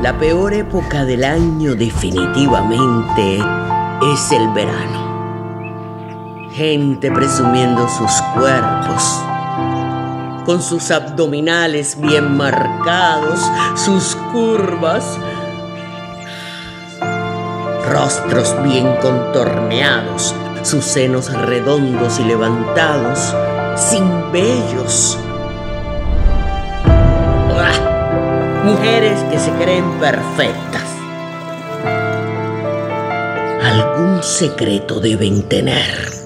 La peor época del año definitivamente es el verano. Gente presumiendo sus cuerpos, con sus abdominales bien marcados, sus curvas, rostros bien contorneados, sus senos redondos y levantados, sin vellos. Mujeres que se creen perfectas. Algún secreto deben tener.